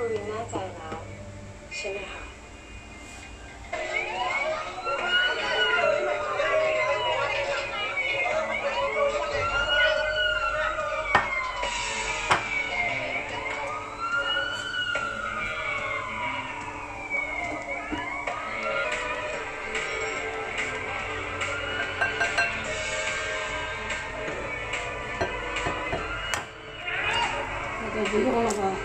วินแน่ใจแล้วใช่ไหมคะ不用了吧？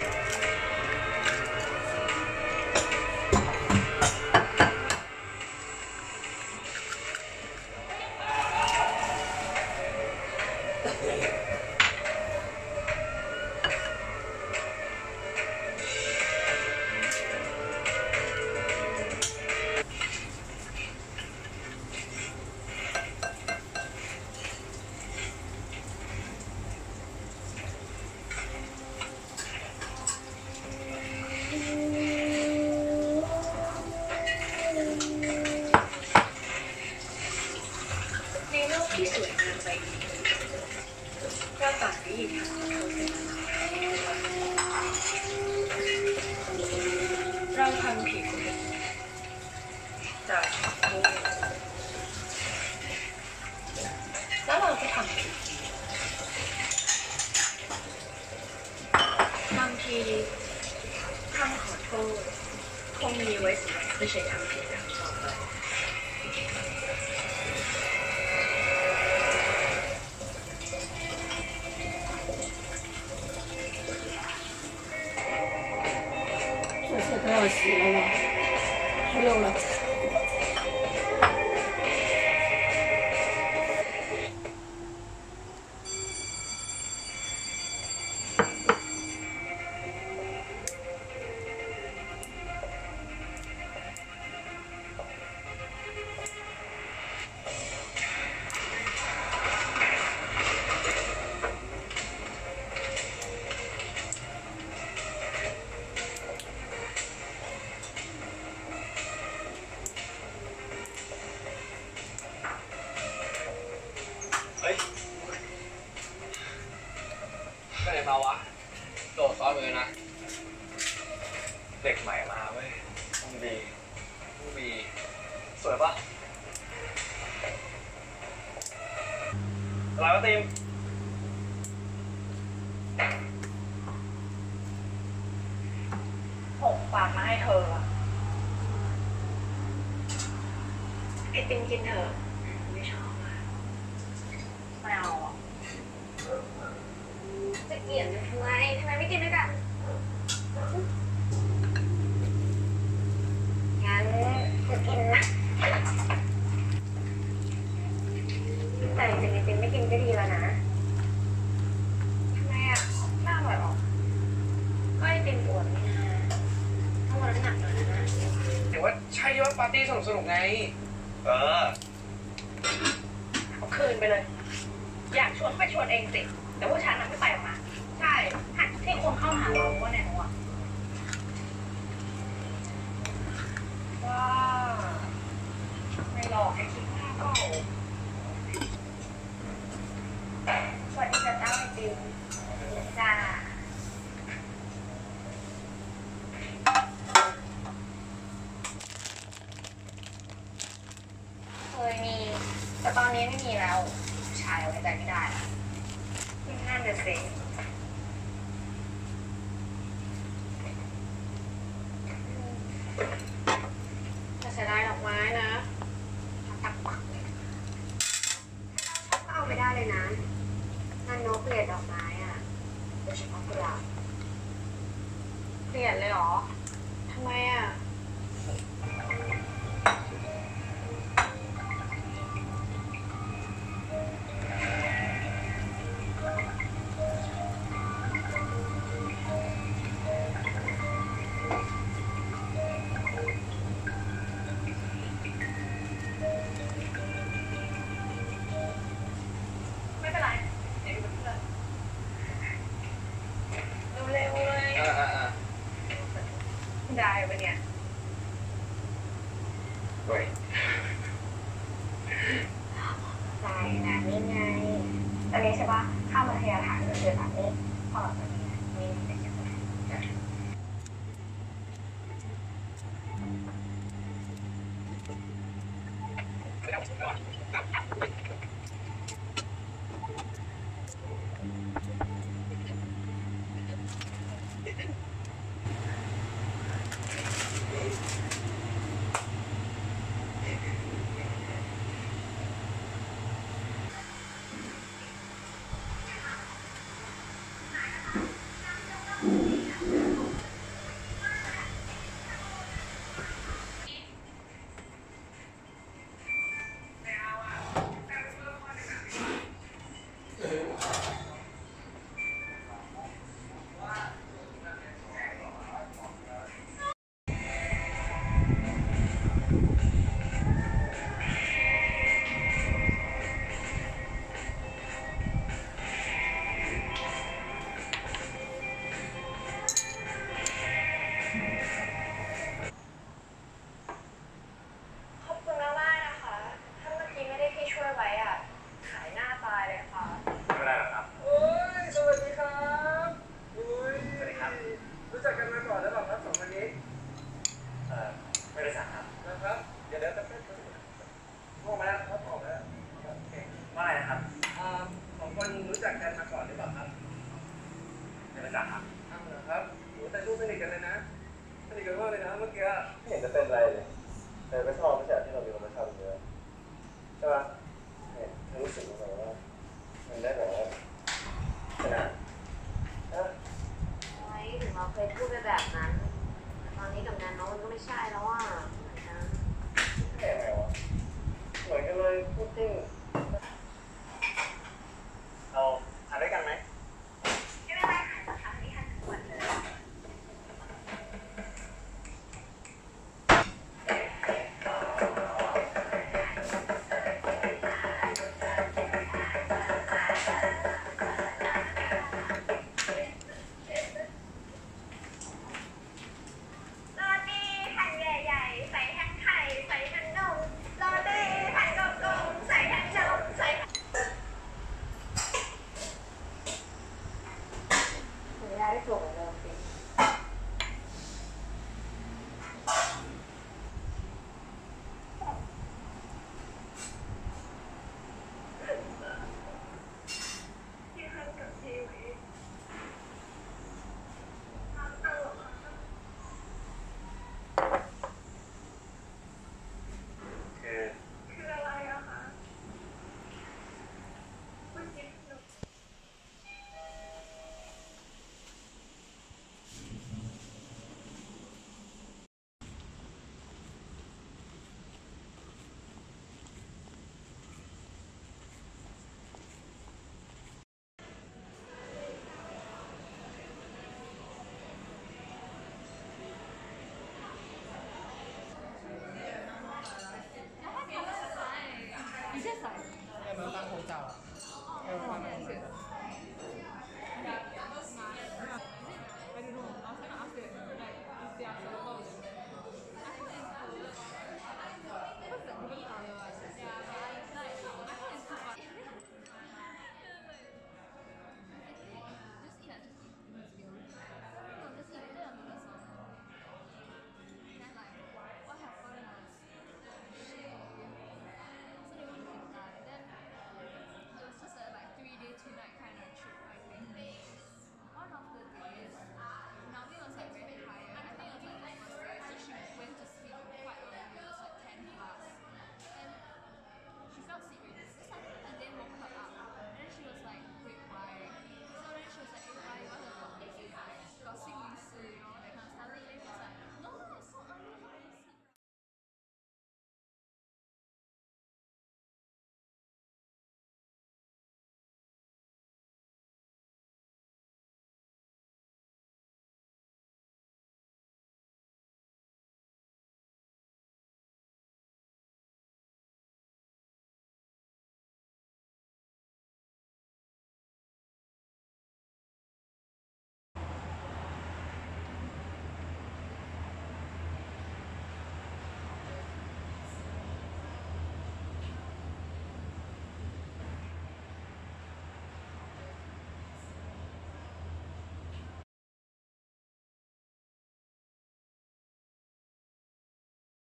ที่สวยงามไปก็ต่างที่ทำเขาเป็นเราทำผิดจากแล้วเราจะทำผิดบางทีคำขอโทษคงมีไว้สำหรับไม่ใช่ทำผิดครั้งต่อไป都要洗了吧？不用了。 ไปไหนมาวะโดดซ้อนเลยนะเด็กใหม่มาเว้ยต้องบีสวยปะอะไรวะทีมฝากมาให้เธอไอติมกินเถอะไม่ชอบไม่เอาจะเกลียดทำไมไม่กินด้วยกันงั้นจะกินนะแต่จริงๆไอติมไม่กินก็ดีแล้วนะทำไมอ่ะน่าอร่อยหรอก็ไอติมอ้วนนี่นะถ้าวันน้ำหนักหน่อยนะเดี๋ยวว่าใช่ว่าปาร์ตี้สนุกไงเอาคืนไปเลยอยากชวนไปชวนเองสิแต่ว่าฉันไม่ไปออกมาใช่หัดที่คนเข้าหาเราว่าไหนวะว้าไม่หลอกให้คิดหน้าก็สวัสดีจ้าเต้าไอติมจ้าเคยมีแต่ตอนนี้ไม่มีแล้วชายไว้ใจไม่ได้นั่นน่ะสิจะเสียดายดอกไม้นะตักปักเลยถ้าเราชอบก็เอาไปได้เลยนะนั่นนกเกลียดดอกไม้อ่ะโดยเฉพาะกุหลาบเกลียดเลยเหรอทำไมอ่ะได้ปะเนี่ยเว้ยได้นะนี่ไงตอนนี้ใช่ปะข้ามมาทยาฐานเดือนหลังนี้พอหลังจากนี้มีเด็กยังไงครับของคนรู้จักกันมาก่อนหรือเปล่าครับไม่รู้จักครับอ้าวเหรอครับโหแต่ดูสนิทกันเลยนะสนิทกันมากเลยนะเมื่อกี้ไม่เห็นจะเป็นไรเลยแต่ไม่ชอบไม่ใช่ที่เรามีคนมาชอบเยอะใช่ปะเนี่ยรู้สึกแบบว่ามันได้แบบว่าชนะนะไว้ถึงเราเคยพูดไปแบบนั้นแต่ตอนนี้กับงานน้องมันก็ไม่ใช่แล้วอ่ะเหมือนกันแค่ไหนวะเหมือนกันเลยพูดจริงเราทานด้วยกันไหมไม่เป็นไรค่ะจะทำให้ทันทุกวันเลย โรตีแผ่นใหญ่ๆใส่ทั้งไข่ใส่ทั้งนมโรตีแผ่นกลมๆใส่ทั้งนมใส่ไม่ได้ถูกเลยสิที่ทำกับชีวิตทำตลกคือคืออะไรอะคะเมื่อกี้หนู你是谁？有没有当口罩啊？有没有当口罩？